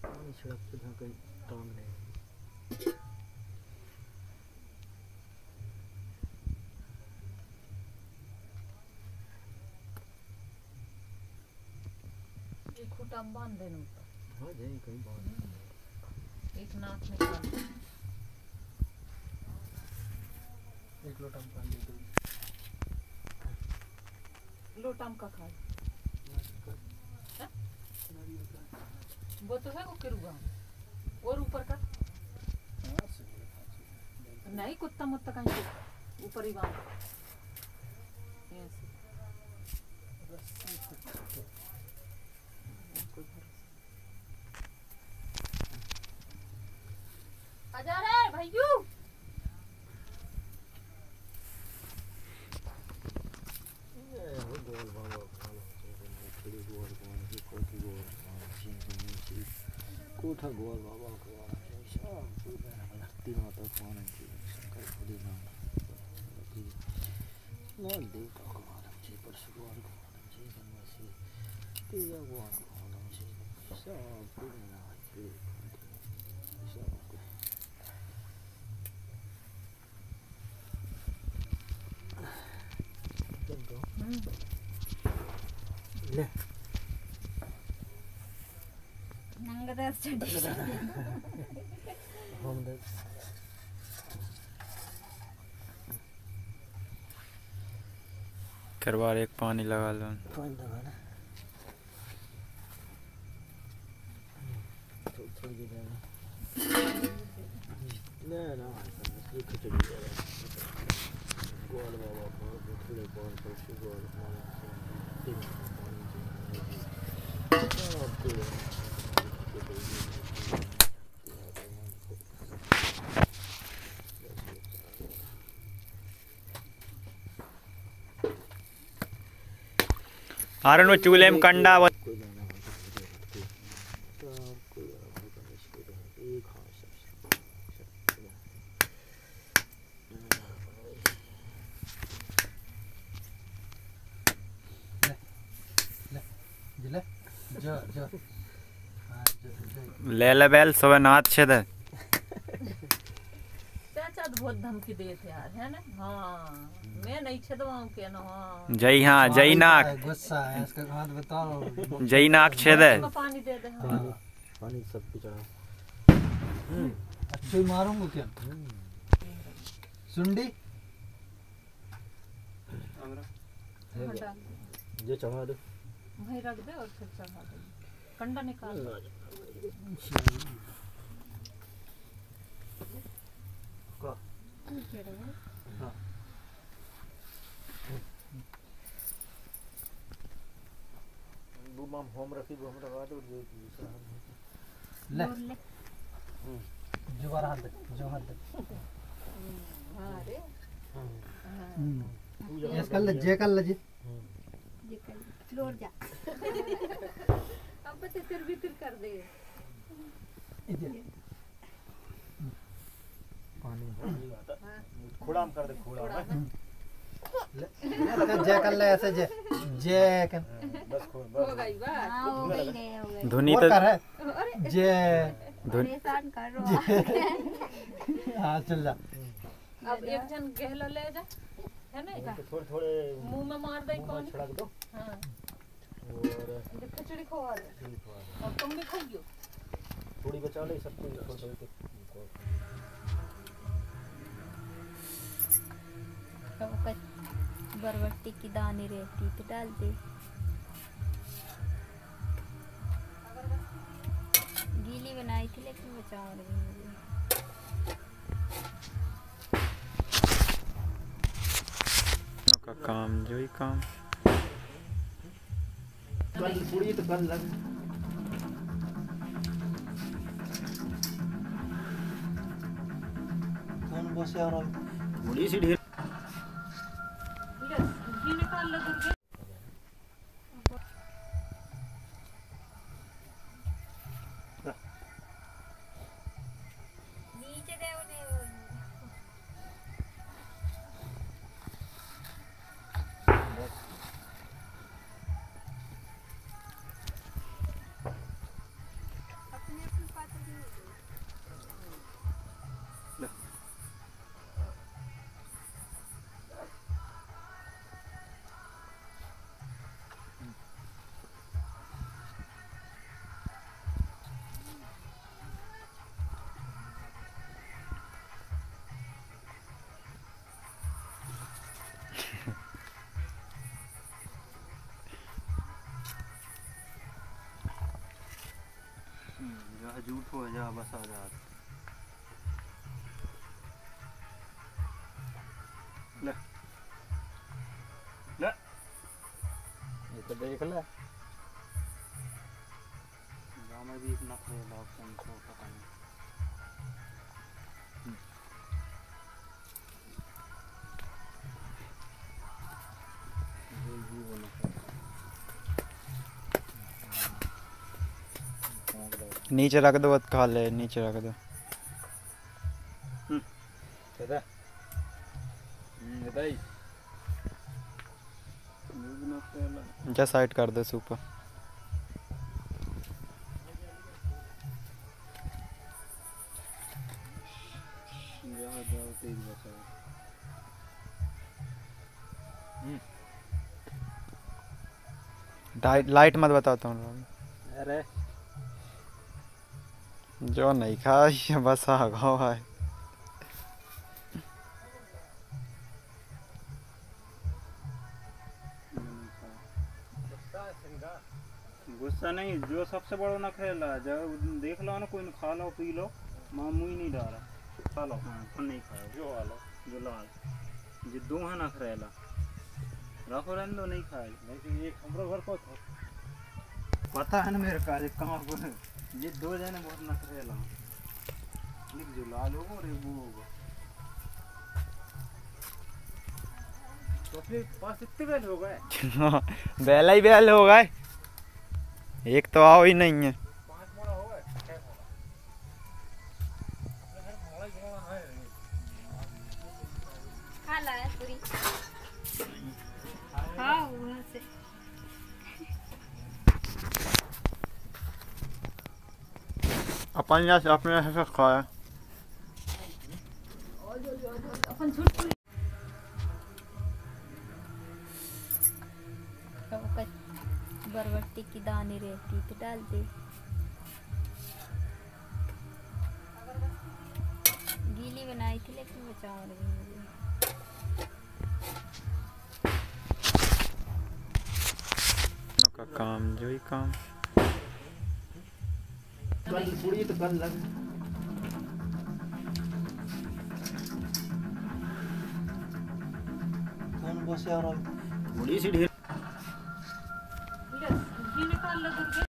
सड़क पे जहाँ कहीं टांग नहीं खूटा बांध देना ऊपर। हाँ जाए कहीं बांध एक नाक में डाल एक लोटा में पानी दो लोटा में का खाए वो तो है वो किरुआ और ऊपर का नहीं कुत्ता मुत्ता कहीं ऊपर ही बांध ऐसे आजा रे भैयू गोल बाबा खड़ी गोल कौन सी कोठी गोल कौन सी कोठा गोल बाबा कौन सब लगती ना तो कौन है शंकर खुदी ना लाल देवता कौन जी परशुराम कौन जी गणेश तेजा कौन जी सब पूरे ना है सब ले नंगदास चढ़ी हम दे करवार एक पानी लगा लो पानी लगा ना थोड़ी देर ना ना ये खिचड़ी दे गोल बाबा को थोड़े गोल पर से गोल तीन आरन वो चूल्हे में कंडा ले ले बैल सुबह नाथ छे दे चाचा तो बहुत धमकी दे थे यार है ना हाँ मैं नहीं छेदवाऊं के ना हाँ जय हाँ जय नाक गुस्सा है इसका हाथ बताओ जय नाक छे दे पानी दे दे पानी सब पे चढ़ा अच्छे मारूंगा क्या सुंडी ये चढ़ा दे वहीं रख दे और फिर चढ़ा दे कंडा निकाल माम होम रखी वो हम लगा दो ले जो बार हाथ जो हाथ हाँ रे यस कर ले जे कर ले जी फ्लोर जा अब बच्चे फिर भी फिर कर दे पानी खुड़ाम कर दे खुड़ाम जे कर ले ऐसे जे जे कर बस हो गई बात हाँ हो गई रे हो गई धुनी और तो कर है जे परेशान कर रहा हाँ चल जा अब एक जन गहला ले जा है ना थोड़े थोड़े मुंह में मार दे कौन छिड़क दो हाँ और खिचड़ी खवा दे और तुम भी खाइयो थोड़ी बचा ले सब थोड़ी थोड़ी बरबट्टी की दाने रहती तो डालते गीली बनाई थी लेकिन बचाओ रही मुझे का काम जो ही काम कल पूरी तो कल लग कौन बसे और बड़ी सी ढेर घी निकाल ले दुर्गे नीचे दे उन्हें अपने झूठ हो जा बस आ जा ले ले ये तो देख ले गाँव में भी एक नखरे ऑप्शन को पता नहीं नीचे रख दो खा ले नीचे रख दो दादा दादा जा साइड कर दो सुपर लाइट मत बताता हूँ अरे जो नहीं खाई बस आ गो है गुस्सा नहीं जो सबसे बड़ा नखरेला जब देख लो ना कोई खा लो पी लो मामू ही नहीं डाला खा लो हाँ नहीं खाओ जो आ लो जो लाल जो दो है नखरेला रखो रहने दो नहीं खाए नहीं एक हमारे घर को था पता है ना मेरे का कहाँ पर ये दो जने बहुत नखरेला एक जो लाल होगा और एक वो होगा तो फिर पास इतने बैल हो गए बैला ही बैल हो गए एक तो आओ ही नहीं है 5 मोड़ा हो गए 6 मोड़ा अपने घर मोड़ा है खा ला है पूरी हाँ वहाँ से अपन यहाँ अपने से खाया अपन झूठ बरबट्टी की दाने रहती तो डालते गीली बनाई थी लेकिन वो चावल भी मुझे का काम जो ही काम कल पूरी तो कल लग कौन बसे और बड़ी सी ढेर घी निकाल लो दुर्गे